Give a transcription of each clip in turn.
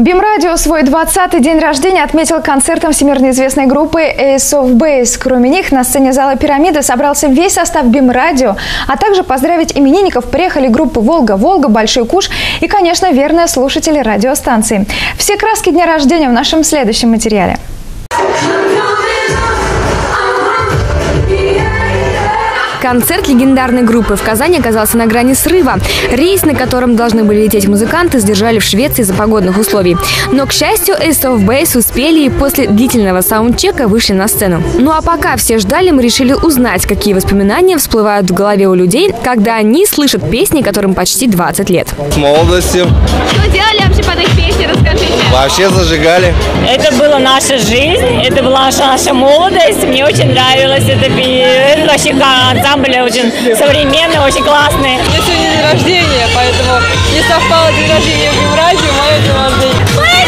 БИМ-радио свой 20-й день рождения отметил концертом всемирно известной группы Ace of Base. Кроме них, на сцене зала «Пирамида» собрался весь состав БИМ-радио, а также поздравить именинников приехали группы «Волга-Волга», «Большой Куш» и, конечно, верные слушатели радиостанции. Все краски дня рождения в нашем следующем материале. Концерт легендарной группы в Казани оказался на грани срыва. Рейс, на котором должны были лететь музыканты, сдержали в Швеции из-за погодных условий. Но, к счастью, Ace of Base успели и после длительного саундчека вышли на сцену. Ну а пока все ждали, мы решили узнать, какие воспоминания всплывают в голове у людей, когда они слышат песни, которым почти 20 лет. С молодостью. Что делали вообще под их песни, расскажите. Вообще зажигали. Это была наша жизнь, это была наша молодость. Мне очень нравилось это вообще ансамбль очень современный, очень классный. У меня сегодня день рождения, поэтому не совпало день рождения БИМ-радио, мое день рождения.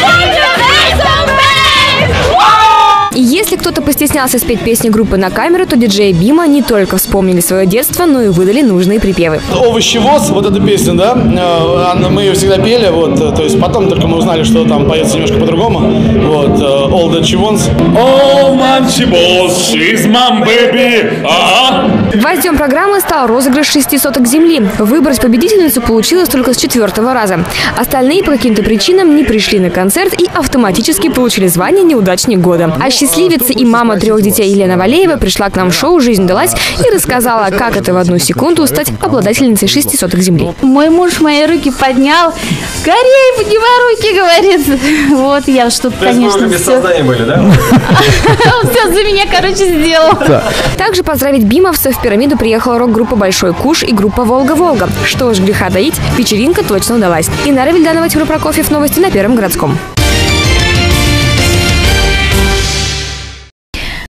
И если кто-то постеснялся спеть песни группы на камеру, то диджеи БИМа не только вспомнили свое детство, но и выдали нужные припевы. «Овощевоз», вот эта песня, да, мы ее всегда пели, вот, то есть потом только мы узнали, что там поется немножко по-другому, вот, «All that she wants». Oh, man, she was, she's my baby, Гвоздем программы стал розыгрыш 6 соток земли. Выбрать победительницу получилось только с 4-го раза. Остальные по каким-то причинам не пришли на концерт и автоматически получили звание «Неудачник года». А счастливица и мама 3 детей Елена Валеева пришла к нам в шоу «Жизнь далась» и рассказала, как это в 1 секунду стать обладательницей 6 соток земли. Мой муж мои руки поднял. Скорее поднимай руки, говорит. Вот я что-то, конечно, без сознания были, да? Он все за меня, короче, сделал. Также поздравить бимовцев в «Пирамиду» приехала рок-группа «Большой Куш» и группа «Волга-Волга». Что ж греха таить, вечеринка точно удалась. Инара Вильданова, Тимур Прокофьев, новости на Первом городском.